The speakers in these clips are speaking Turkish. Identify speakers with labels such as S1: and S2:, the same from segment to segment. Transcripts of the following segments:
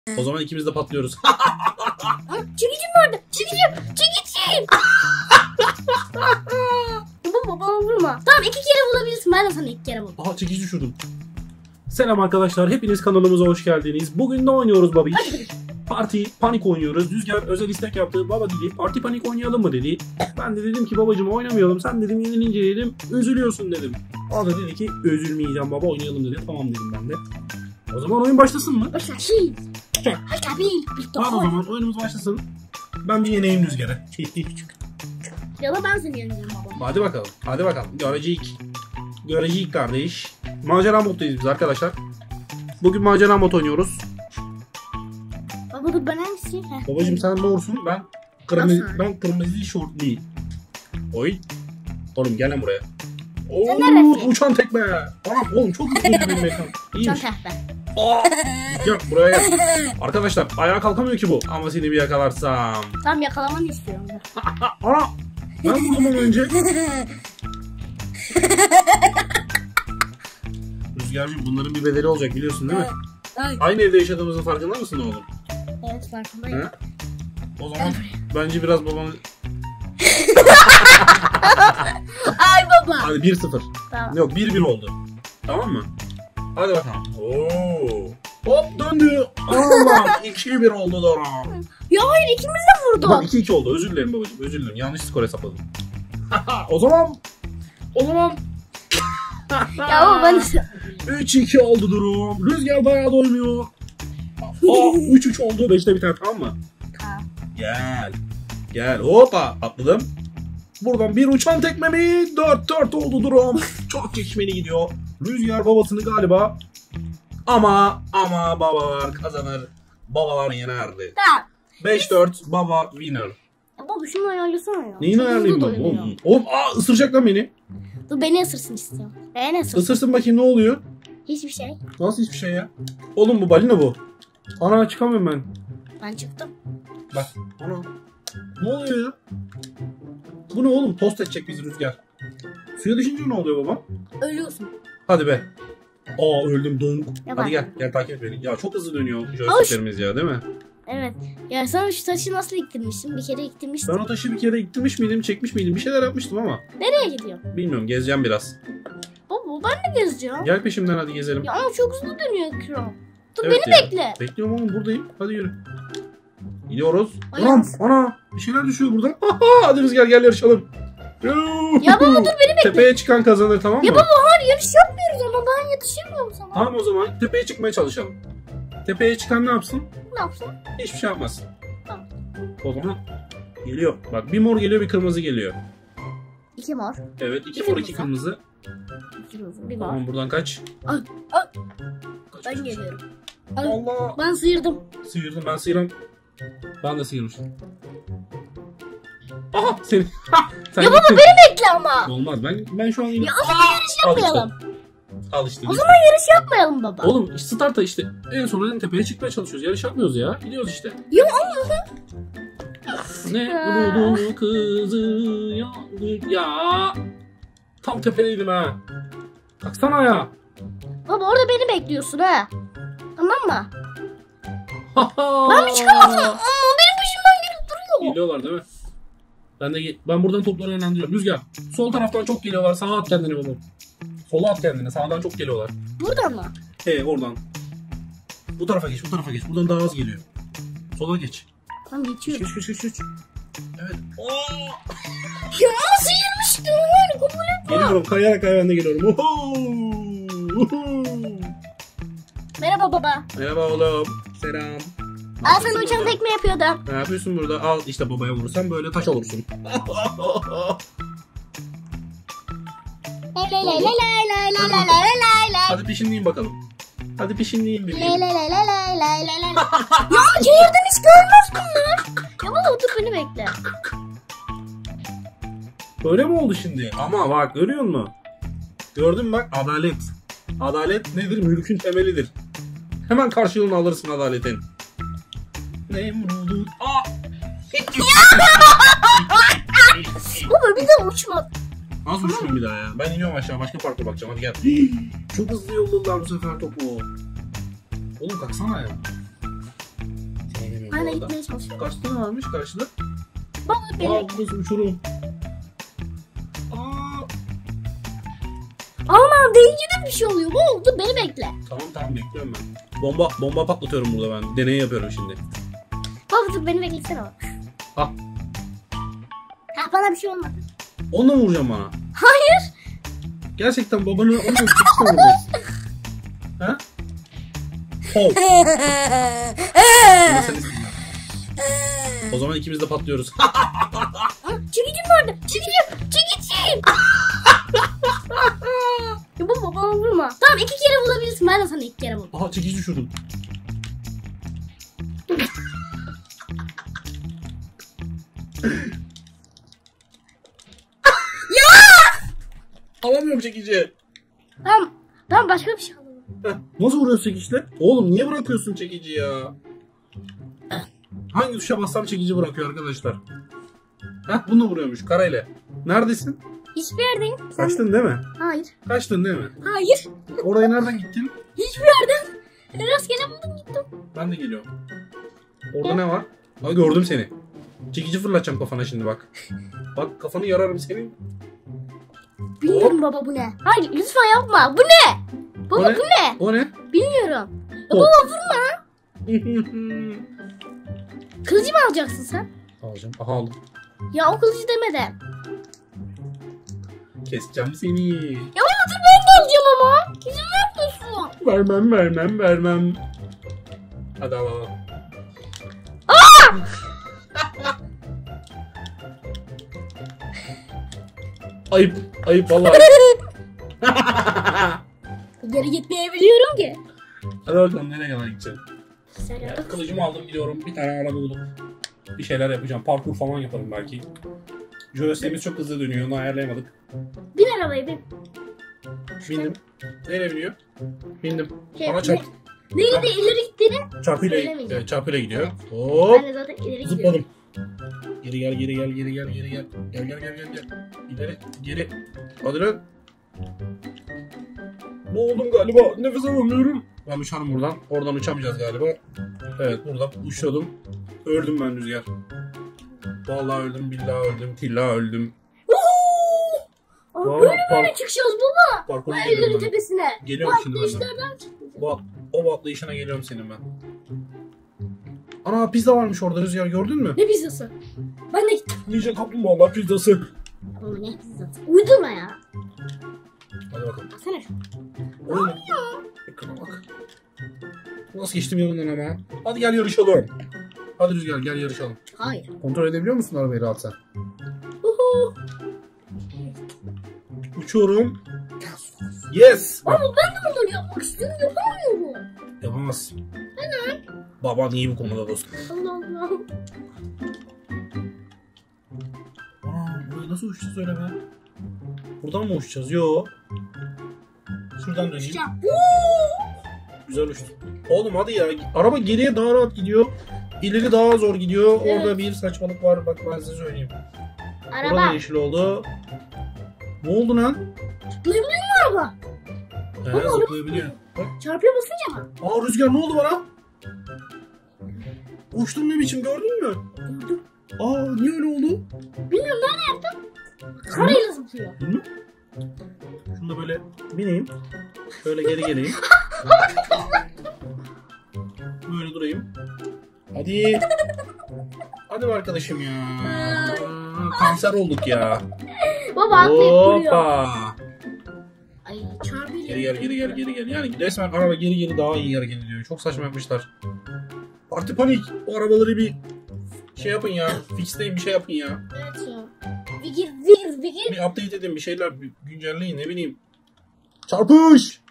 S1: O zaman ikimiz de patlıyoruz.
S2: Çekicim nerede? Çekicim. Babamı vurma. Tamam 2 kere bulabilirsin. Ben de sana 2 kere buldum.
S1: Aha çekici düşürdüm. Selam arkadaşlar. Hepiniz kanalımıza hoş geldiniz. Bugün ne oynuyoruz babiş? Parti panik oynuyoruz. Rüzgar özel istek yaptı. Baba dedi parti panik oynayalım mı dedi. Ben de dedim ki babacığım oynamayalım. Sen dedim yenilince dedim üzülüyorsun dedim. O da dedi ki üzülmeyeceğim baba oynayalım dedi. Tamam dedim ben de. O zaman oyun başlasın mı?
S2: Başlasın. Hadi abi.
S1: Tamam o zaman oyunumuz başlasın. Ben bir yeneyim Rüzgar'ı.
S2: Ya da ben seni yeneceğim baba.
S1: Hadi bakalım. Hadi bakalım. Göreceğiz. Göreceğiz kardeş. Macera moddayız biz arkadaşlar. Bugün macera mod oynuyoruz.
S2: Baba dur ben hangisi?
S1: Babacım sen doğrusun. Ben kırmızı şortlu. Oy. Oğlum gel lan buraya. Oo, uçan tekme. Anam oğlum çok hızlı benim ekran. İyiymiş.
S2: Uçan tekme.
S1: Gel buraya gel. Arkadaşlar ayağa kalkamıyor ki bu. Ama seni bir yakalarsam.
S2: Tam yakalamanı istiyorum.
S1: Ana. Ben vurdum onu önce. Rüzgar'cığım bunların bir bedeli olacak biliyorsun değil mi?
S2: Evet.
S1: Aynı evde yaşadığımızın farkında mısın oğlum?
S2: Evet farkındayım.
S1: He? O zaman bence biraz babanı...
S2: Ay baba.
S1: Hadi 1-0.
S2: Tamam.
S1: Yok 1-1 oldu. Tamam mı? Hadi bakalım. Oo. Hop döndü. Allah 2-1 oldu Dora.
S2: Ya hayır ikimiz de vurduk.
S1: Bak 2-2 oldu. Özür dilerim babacığım. Özür dilerim. Yanlış skor hesapladım. O zaman.
S2: Ya baba ben
S1: 3-2 oldu durum. Rüzgar bayağı doymuyor. 3-3 oldu. 5'te biter tamam mı?
S2: Tamam.
S1: Gel. Gel. Hoppa. Atladım. Buradan bir uçan tekme mi? 4-4 oldu durum. Çok çekişmeli gidiyor. Rüzgar babasını galiba. Ama babalar kazanır. Babalar yenerdi.
S2: Tamam.
S1: 5-4 baba winner.
S2: Ya baba şunu ayarlasana ya.
S1: Neyini
S2: Çok
S1: ayarlayayım
S2: hızlı
S1: ben?
S2: doyuyor.
S1: Oğlum ısıracak lan beni.
S2: Dur beni ısırsın istiyorum. Beni ısırsın.
S1: Isırsın bakayım ne oluyor?
S2: Hiçbir şey.
S1: Nasıl hiçbir şey ya? Oğlum bu balina bu. Ana çıkamıyorum ben.
S2: Ben çıktım.
S1: Bak ana. Ne oluyor ya? Bu ne oğlum? Tost edecek bizi Rüzgar. Suya düşünce ne oluyor baba?
S2: Ölüyorsun.
S1: Hadi be. Aa öldüm donk.
S2: Ya
S1: Hadi
S2: bak.
S1: gel takip et beni. Ya çok hızlı dönüyor joysticklerimiz ya değil mi?
S2: Evet. Ya sen şu taşı nasıl iktirmişsin? Bir kere iktirmiştin.
S1: Ben o taşı bir kere ittirmiş miydim, çekmiş miydim? Bir şeyler yapmıştım ama.
S2: Nereye gidiyorsun?
S1: Bilmiyorum gezeceğim biraz.
S2: Baba ben de gezeceğim.
S1: Gel peşimden hadi gezelim.
S2: Ya ama çok hızlı dönüyor ekran. Dur
S1: Evet
S2: beni
S1: ya.
S2: bekle.
S1: Bekliyorum oğlum buradayım. Hadi yürü. Gidiyoruz.
S2: Ay,
S1: Anam ana bir şeyler düşüyor buradan. Hadi Rüzgar gel yarışalım.
S2: Ya baba dur beni bekle.
S1: Tepeye çıkan kazanır tamam mı?
S2: Ya baba hayır yarış yapmıyoruz ama ben yetişemiyorum sana.
S1: Tamam o zaman tepeye çıkmaya çalışalım. Tepeye çıkan ne yapsın?
S2: Ne yapsın?
S1: Hiçbir şey yapmaz.
S2: Tamam.
S1: O zaman geliyor. Bak bir mor geliyor bir kırmızı geliyor.
S2: 2 mor.
S1: Evet iki
S2: Bir
S1: mor iki
S2: kırmızı.
S1: kırmızı.
S2: 2 kırmızı. Bir mor.
S1: Tamam buradan kaç.
S2: Ay,
S1: Kaç,
S2: ben
S1: kaç.
S2: geliyorum. Ay,
S1: Allah.
S2: ben sıyırdım.
S1: Sıyırdım ben sıyıram. Ben de sıyırmıştım. Aha seni. Sen
S2: Ya baba
S1: gittin.
S2: beni bekle ama.
S1: Olmaz ben şu an yine.
S2: Ya o zaman yarış yapmayalım.
S1: Al işte.
S2: O zaman yarış yapmayalım baba.
S1: Oğlum starta işte en sonunda tepeye çıkmaya çalışıyoruz. Yarış yapmıyoruz ya. Gidiyoruz işte.
S2: Ya ama.
S1: Ne buldu kızı yandık ya. Tam tepedeydim ha. Baksana ya.
S2: Baba orada beni bekliyorsun ha. Tamam mı? Ben mi çıkamazsam? Aa, benim peşimden gelip duruyor.
S1: Geliyorlar değil mi? Ben buradan topları yönlendiriyorum. Rüzgar. Sol taraftan çok geliyorlar. Sağa at kendini bunu. Sola at kendini. Sağdan çok geliyorlar.
S2: Buradan mı?
S1: Oradan. Bu tarafa geç. Buradan daha az geliyor. Sola geç.
S2: Tamam geçiyorum.
S1: Geç. Evet.
S2: Ya ama sıyırmıştım yani kabul etme.
S1: Geliyorum. Kayarak ben de geliyorum.
S2: Merhaba baba.
S1: Merhaba oğlum. Selam.
S2: Al sana uçan tekme yapıyordum.
S1: Ne yapıyorsun burada? Al işte babaya vurursan böyle taş olursun. Hadi peşindeyim bakalım. Hadi peşindeyim bebeğim.
S2: Ya şehirden hiç görmez bunlar. Ya baba otur beni bekle.
S1: Böyle mi oldu şimdi? Ama bak görüyor musun? Gördün mü bak adalet. Adalet nedir? Mülkün temelidir. Hemen karşılığını alırsın adaletin. Nemrud'un.
S2: Baba bir de uçma.
S1: Nasıl uçmayayım bir daha ya? Ben iniyorum aşağı başka parkta bakacağım hadi gel. Çok hızlı yolladılar bu sefer topu. Oğlum kalksana ya. çalışıyorum.
S2: Ben de
S1: bu arada.
S2: gitmeye çalışıyorum.
S1: Kaç tane varmış karşıda?
S2: Baba beni.
S1: Aa burası uçurum. Aa.
S2: Aman deyince de bir şey oluyor. Ne oldu? Beni bekle.
S1: Tamam bekliyorum ben. Bomba patlatıyorum burada ben. Deney yapıyorum şimdi.
S2: Baba dur beni beklesene bak.
S1: Ha.
S2: Ha bana bir şey olmadı.
S1: Onunla mı vuracağım bana?
S2: Hayır.
S1: Gerçekten babanı onunla vuracaksın. Ha? Pov. Bunu sen istedin. O zaman ikimiz de patlıyoruz.
S2: Çekicim vardı. Çekicim. Ya baba bana vurma. Tamam 2 kere bulabilirsin. Ben de sana 2 kere buldum.
S1: Aha çekici düşürdüm. Alamıyorum çekici.
S2: Tamam başka bir şey alalım.
S1: Nasıl vuruyorsun çekiçle? Oğlum niye bırakıyorsun çekici ya? Hangi tuşa bassam çekici bırakıyor arkadaşlar? Heh bununla vuruyormuş karayla. Neredesin?
S2: Hiçbir yerdeyim.
S1: Kaçtın değil mi?
S2: Hayır.
S1: Kaçtın değil mi?
S2: Hayır.
S1: Oraya nereden gittin?
S2: Hiçbir yerden. Rastgele buldum gittim.
S1: Ben de geliyorum. Orada ne var? Aa gördüm seni. Çekici fırlatacağım kafana şimdi bak. Bak kafanı yararım senin.
S2: Bilmiyorum baba bu ne? Hayır lütfen yapma. Bu ne? Baba bu ne?
S1: O ne?
S2: Bilmiyorum.
S1: O.
S2: Baba vurma. Kılıcı mı alacaksın sen?
S1: Alacağım. Aha aldım.
S2: Ya o kılıcı demeden.
S1: Keseceğim seni.
S2: Ya baba dur ben de alacağım ama. İzin vermiyorsun.
S1: Vermem. Hadi al. Ayıp vallahi.
S2: Geri gitmeyebiliyorum ki.
S1: Hadi bakalım nereye kadar gideceğim.
S2: Sen yap.
S1: Kılıcımı aldım gidiyorum. Bir tane araba bulup bir şeyler yapacağım. Parkur falan yaparım belki. Joystick'imiz çok hızlı dönüyor. Onu ayarlayamadık.
S2: Bin arabaya bin.
S1: Bindim. Nereye biniyor? Bindim.
S2: Şey,
S1: Bana çarp.
S2: Nerede ileri gittiğini
S1: Çarpıyla,
S2: söylemeyeceğim.
S1: çarpıyla gidiyor.
S2: Ben
S1: Hop.
S2: de zaten ileri gidiyorum.
S1: Zıpladım. Geri gel. İleri, geri. Hadi lan. Boğuldum galiba. Nefes alamıyorum. Ben uçarım buradan. Oradan uçamayacağız galiba. Evet buradan uçuyordum. Öldüm ben Rüzgar. Vallahi öldüm, billahi öldüm, tillahi öldüm.
S2: Aa,
S1: Vallahi
S2: böyle çıkacağız baba.
S1: Parkura
S2: Evlerin
S1: geliyorum ben.
S2: tepesine.
S1: Geliyorum
S2: Bak
S1: şimdi ben.
S2: dışlardan çıkacağız.
S1: O atlayışına geliyorum senin ben. Ana pizza varmış orada Rüzgar gördün mü?
S2: Ne pizzası? Ben de gittim.
S1: Ninja kaplumbağalar pizzası.
S2: Ama ne pizzası? Uydurma ya.
S1: Hadi bakalım.
S2: Baksana şu.
S1: Oğlum. Ekrana bak. Nasıl geçtim yanından ama? Hadi gel yarışalım. Hadi Rüzgar gel yarışalım.
S2: Hayır.
S1: Kontrol edebiliyor musun arabayı rahat sen?
S2: Uhu.
S1: Uçuyorum. Yes.
S2: Ama ben de bunları yapmak istiyorum. Yapamıyorum.
S1: Yapamazsın. Neden? Baban iyi bu konuda dostum.
S2: Allah Allah.
S1: Aa, buraya nasıl uçacağız öyle be? Buradan mı uçacağız? Yo. Şuradan döneyim.
S2: Uçacağım.
S1: Güzel uçtu. Oğlum hadi ya. Araba geriye daha rahat gidiyor. İleri daha zor gidiyor.
S2: Evet.
S1: Orada bir saçmalık var. Bak ben size söyleyeyim. Burada
S2: Araba.
S1: yeşil oldu. Ne oldu lan?
S2: Zıplayabiliyor mu araba?
S1: He zıplayabiliyor. Bak.
S2: Çarpıya basınca mı?
S1: Aa Rüzgar ne oldu bana? Uçtum ne biçim gördün mü?
S2: Gördüm.
S1: Aa niye öyle oldu?
S2: Bilmiyorum nerede yaptım? Karayla zıplıyor.
S1: Bilmiyorum. Şunu da böyle bineyim. Şöyle geri geleyim. Böyle durayım. Hadi. Hadi be arkadaşım ya. Aa, kanser olduk ya.
S2: Baba atlayıp duruyor.
S1: Hoppa.
S2: Ay çarpıyor.
S1: Geri gel. Yani resmen araba geri daha iyi hareket ediyor. Çok saçma yapmışlar. Parti panik. O arabaları bir şey yapın ya. Fixleyin bir şey yapın ya.
S2: Evet ya. Vigir.
S1: Bir update edin bir şeyler bir güncelleyin ne bileyim. Çarpış.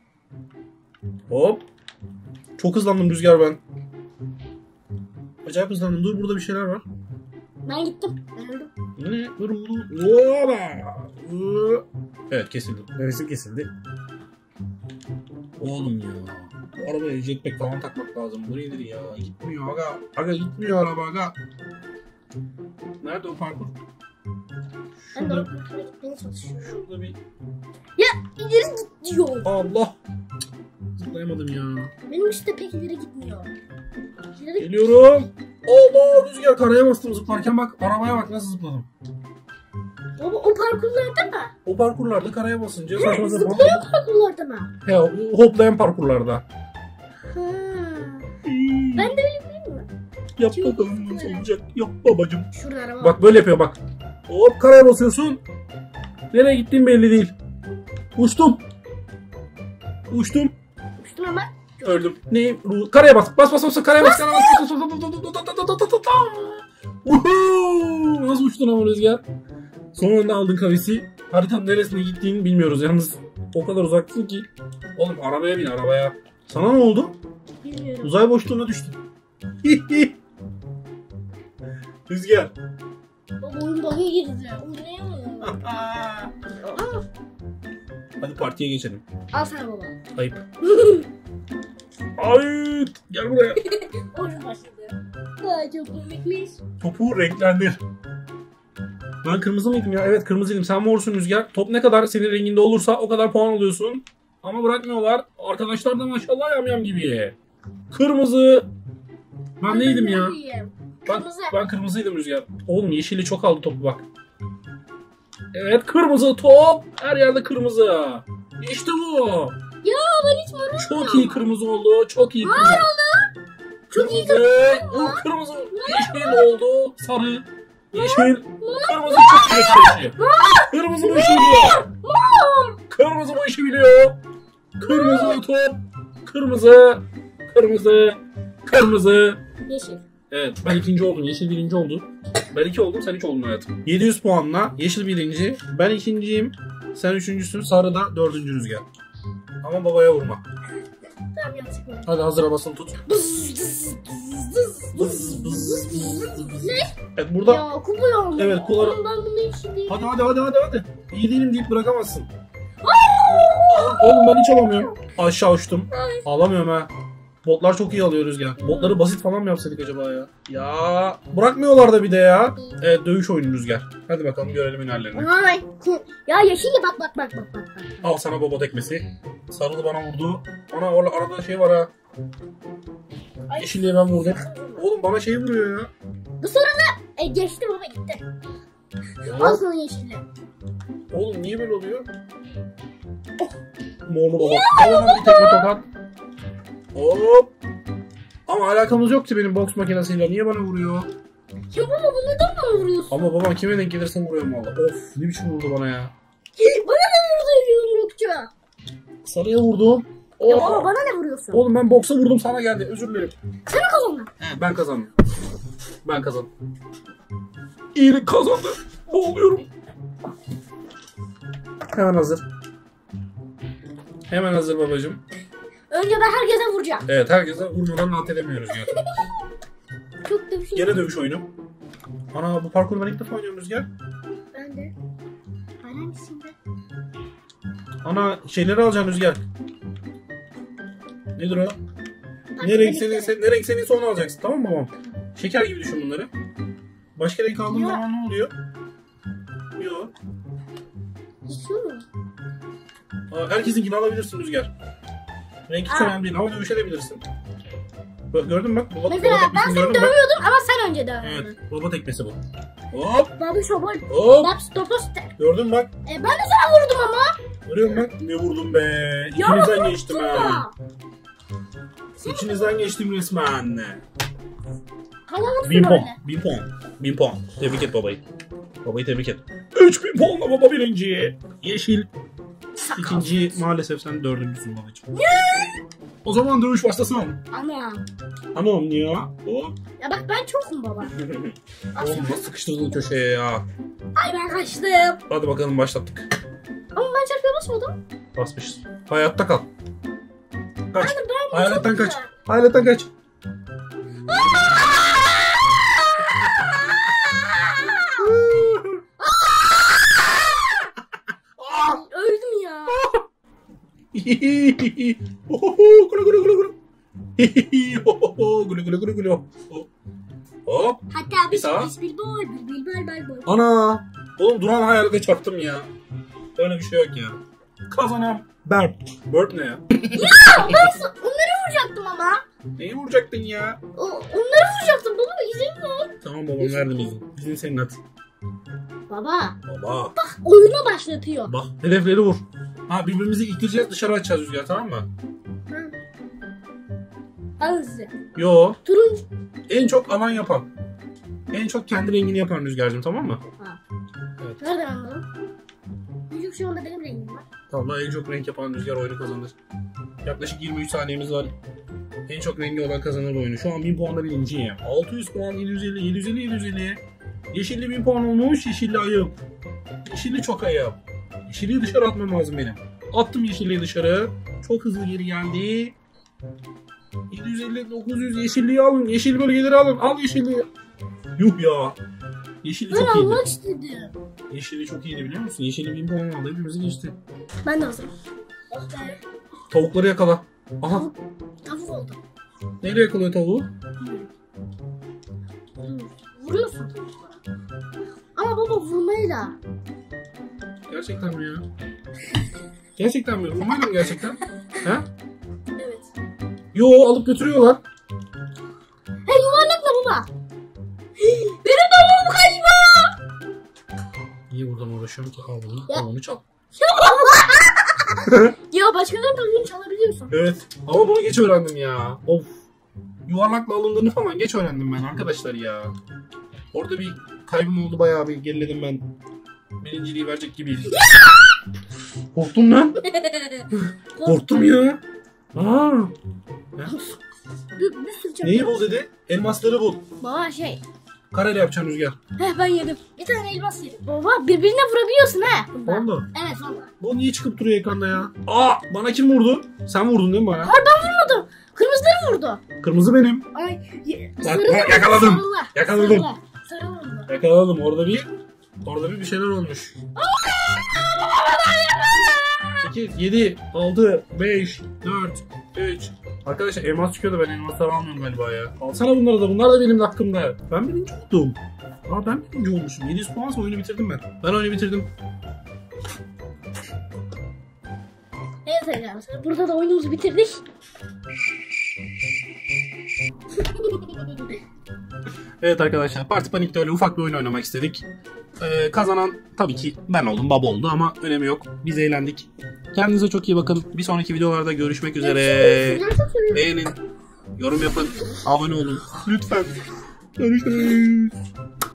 S1: Hop. Çok hızlandım Rüzgar ben. Acayip hızlandım. Dur burada bir şeyler var.
S2: Ben gittim. Ben öldüm.
S1: Ne? Dur. Oba. Evet kesildi. Nefesim kesildi. Oğlum ya. Bu arabaya jetpack falan takmak lazım. Bu nedir ya? Gitmiyor aga. Aga gitmiyor araba aga. Nerede o parkur?
S2: Ben de
S1: Şurada,
S2: oraya gitmeye çalışıyorum.
S1: şurada bir...
S2: Ya ileri git diyor.
S1: Allah. zıplayamadım ya.
S2: Benim işte pek ileri gitmiyor.
S1: Geliyorum. Allah Rüzgar karaya bastım zıplarken bak arabaya bak nasıl zıpladım.
S2: Baba o parkurlarda mı?
S1: O parkurlarda karaya basınca saçma sapan.
S2: Zıplayan parkurlarda mı?
S1: He, hoplayan parkurlarda.
S2: Ha. Ben de öyle bileyim mi?
S1: Yap bakalım nasıl olacak. Yap babacım.
S2: Şurada araba.
S1: Bak böyle yapıyor bak. Hop karaya basıyorsun. Nereye gittiğin belli değil. Uçtum. Uçtum.
S2: Uçtum ama.
S1: Öldüm. Ne? Karaya bas. Bas bas bas. Karaya bas. Karaya bas. Uhu! Nasıl uçtun ama Rüzgar? Son anda aldın kavisi. Haritanın neresine gittiğini bilmiyoruz yalnız. O kadar uzaksın ki. Oğlum arabaya bin arabaya. Sana ne oldu?
S2: Bilmiyorum.
S1: Uzay boşluğuna düştün. Rüzgar.
S2: Baba oyun bug'a girdi. Oynayamıyorum.
S1: Hadi partiye geçelim.
S2: Al sana baba.
S1: Ayıp. Ayıp. Gel buraya.
S2: Oyun başladı. Ay çok komikmiş.
S1: Topu renklendir. Ben kırmızı mıydım ya? Evet kırmızıydım. Sen morsun Rüzgar. Top ne kadar senin renginde olursa o kadar puan alıyorsun. Ama bırakmıyorlar. Arkadaşlar da maşallah yamyam gibi. Kırmızı. Ben neydim ya? Ben kırmızıydım Rüzgar. Oğlum yeşili çok aldı topu bak. Evet kırmızı top. Her yerde kırmızı. İşte bu.
S2: Ya ben hiç morum.
S1: Çok iyi kırmızı oldu. Çok iyi kırmızı.
S2: Çok iyi
S1: kırmızı. Kırmızı. Yeşil oldu. Sarı. Yeşil. Kırmızı çok yeşil. Kırmızı bu işi biliyor. Kırmızı bu işi biliyor. Kırmızı top. Kırmızı. Kırmızı. Kırmızı.
S2: Yeşil.
S1: Evet ben ikinci oldum. Yeşil birinci oldu. Ben iki oldum. Sen üç oldun hayatım. 700 puanla yeşil birinci. Ben ikinciyim. Sen üçüncüsün. Sarı da dördüncü Rüzgar. Ama babaya vurma.
S2: Tamam yanlışlıkla.
S1: Hadi hazıra basılı tut.
S2: Ne?
S1: Evet burada.
S2: Ya kullanıyorum.
S1: Evet, kullan-
S2: Oğlum ben bunu şimdi.
S1: Hadi. İyi değilim deyip bırakamazsın. Oğlum ben hiç alamıyorum. Aşağı uçtum. Alamıyorum ha. Botlar çok iyi alıyor Rüzgar. Botları basit falan mı yapsaydık acaba ya? Ya bırakmıyorlar da bir de ya. Evet dövüş oyunu Rüzgar. Hadi bakalım görelim hünerlerini.
S2: Ay. Ya yeşil bak.
S1: Al sana baba tekmesi. Sarılı bana vurdu. Ana orada arada şey var ha.
S2: Ay.
S1: Yeşilliğe ben vurdum. Oğlum bana şey vuruyor ya.
S2: Bu sorunu geçti baba gitti. Al
S1: Ya.
S2: sana yeşili.
S1: Oğlum niye böyle oluyor? Morlu baba. Hemen bir tekme tokat. Hop. Ama alakamız yok ki benim boks makinesiyle. Niye bana vuruyor?
S2: Ya baba bunu neden bana vuruyorsun?
S1: Ama babam kime denk gelirse vuruyorum valla. Of ne biçim vurdu bana ya.
S2: Bana ne vuruyorsun yumrukça?
S1: Sarıya vurdum.
S2: Ya
S1: Oh.
S2: baba bana ne vuruyorsun?
S1: Oğlum ben boksa vurdum sana geldi. Özür dilerim.
S2: Sana kazandın.
S1: Ben kazandım. Ben kazandım. İyilik kazandı. Boğuluyorum. Hemen hazır. Hemen hazır babacığım.
S2: Önce ben herkese vuracağım.
S1: Evet herkese vurmadan rahat edemiyoruz gerçekten.
S2: Çok dövüşüm.
S1: Gene dövüş oyunu. Ana bu parkuru ben ilk defa oynuyorum Rüzgar.
S2: Ben de. Hangisinde?
S1: Ana şeyleri alacaksın Rüzgar. Nedir o? Ne renk seninse onu alacaksın tamam mı babam? Şeker gibi düşün bunları. Başka renk aldığın
S2: Yok.
S1: zaman ne oluyor? Yok.
S2: Şu.
S1: Herkesinkini alabilirsin Rüzgar. Renk hiç
S2: Aa.
S1: önemli değil ama dövüşebilirsin. Bak, gördün mü bak?
S2: Mesela ben seni
S1: gördün mü? Bak.
S2: dövüyordum ama sen önce dövdün.
S1: Evet, baba tekmesi bu. Hop,
S2: Baba şobol.
S1: hop.
S2: Bak stopos.
S1: Gördün mü bak?
S2: Ben de sana vurdum ama.
S1: Görüyor musun bak? Ne vurdum be?
S2: Ya
S1: İçinizden geçtim ha.
S2: tutma.
S1: İçinizden geçtim resmen.
S2: Kazanırsın
S1: 1000 puan.
S2: öyle.
S1: 1000 puan. 1000 puan. Tebrik et babayı. Babayı tebrik et. 3000 puanla baba birinci. Yeşil. İkinci maalesef sen dördüncüsün babacığım. O zaman dövüş başlasın.
S2: Ama.
S1: Anam ya. Hop.
S2: Ya bak ben çokum baba.
S1: Oğlum nasıl sıkıştırdın köşeye ya.
S2: Ay ben kaçtım.
S1: Hadi bakalım başlattık.
S2: Ama ben çarpıya basmadım.
S1: Basmışız. Hayatta kal. Kaç.
S2: Anne ben
S1: Hayaletten
S2: çok
S1: kaç.
S2: güzel.
S1: Hayaletten kaç.
S2: Öldüm ya.
S1: Gulu gulu gulu gulu. Gulu gulu gulu gulu. Hop.
S2: Hatta
S1: Bir
S2: bir
S1: sağa.
S2: bil boy.
S1: Ana. Oğlum duran hayalete çarptım ya. Öyle bir şey yok ya. Kazanan Burp. Burp ne ya?
S2: Onları vuracaktım ama.
S1: Neyi vuracaktın ya?
S2: Onları vuracaktım. Baba izin ver.
S1: Tamam babam verdim izin. İzin senin hadi.
S2: Baba.
S1: Baba.
S2: Bak oyunu başlatıyor.
S1: Bak hedefleri vur. Ha birbirimizi ittireceğiz dışarı açacağız Rüzgar tamam mı?
S2: Alın size.
S1: Yo.
S2: Turuncu.
S1: En çok alan yapan. En çok kendi rengini yapan Rüzgar'cığım tamam mı?
S2: Ha.
S1: Evet.
S2: Nereden anladın? Çünkü şu anda benim rengim var.
S1: Tamam en çok renk yapan Rüzgar oyunu kazanır. Yaklaşık 23 saniyemiz var. En çok rengi olan kazanır bu oyunu. Şu an 1000 puanla birinciyim. 600 puan 750 750 750. Yeşilli 1000 puan olmuş. Yeşilli ayıp. Yeşilli çok ayıp. Yeşilliyi dışarı atmam lazım benim. Attım yeşilliyi dışarı. Çok hızlı geri geldi. 750 900 yeşilliyi alın. Yeşil bölgeleri alın. Al yeşilliyi. Yuh ya. Yeşilli
S2: Ben
S1: çok iyiydi.
S2: almak istedim.
S1: Yeşilli çok iyiydi biliyor musun? Yeşilli 1000 puan aldı. Hepimizi geçti.
S2: Ben de hazırım. Oh be.
S1: Tavukları yakala. Aha.
S2: Tavuk oldu.
S1: Neyle yakalıyor tavuğu?
S2: Vuruyorsun tavuklara. Ama baba vurmayla.
S1: Gerçekten mi ya? Gerçekten mi? Vurmayla mı gerçekten? Ha?
S2: Evet.
S1: Yo alıp götürüyorlar.
S2: Hey yuvarlakla baba. Benim tavuğum kaçma.
S1: Niye buradan uğraşıyorum ki? Al bunu. Al onu çal.
S2: Ya başkalarının tavuğunu çalabiliyorsun.
S1: Evet. Ama bunu geç öğrendim ya. Of. Yuvarlakla alındığını falan geç öğrendim ben arkadaşlar ya. Orada bir kaybım oldu bayağı bir geriledim ben. Birinciliği verecek gibiydim. Korktum lan. Korktum ya. Aa.
S2: Bir sürü çöp.
S1: Neyi bul dedi? Elmasları bul.
S2: Baba şey.
S1: Kareyle yapacaksın Rüzgar.
S2: Ben yedim. Bir tane elmas yedim. Baba birbirine vurabiliyorsun he.
S1: Valla.
S2: Evet valla.
S1: Bu niye çıkıp duruyor ekranda ya? Aa, bana kim vurdu? Sen vurdun değil mi bana?
S2: Hayır ben vurmadım. Kırmızıları vurdu.
S1: Kırmızı benim.
S2: Ay,
S1: Bak, yakaladım.
S2: Sarılı.
S1: Yakaladım.
S2: Sarı vurdu.
S1: Yakaladım. Orada bir şeyler olmuş. 8, 7, 6, 5, 4, 3. Arkadaşlar elmas çıkıyordu ben elmasları almıyorum galiba ya. Alsana bunları da bunlar da benim hakkımda. Ben birinci oldum. Aa ben birinci olmuşum. 700 puansa oyunu bitirdim ben. Ben oyunu bitirdim.
S2: Evet arkadaşlar burada da oyunumuzu bitirdik.
S1: Evet arkadaşlar Parti Panik'te öyle ufak bir oyun oynamak istedik. Kazanan tabii ki ben oldum, baba oldu ama önemi yok. Biz eğlendik. Kendinize çok iyi bakın. Bir sonraki videolarda görüşmek üzere. Beğenin, yorum yapın, abone olun. Lütfen. Görüşürüz.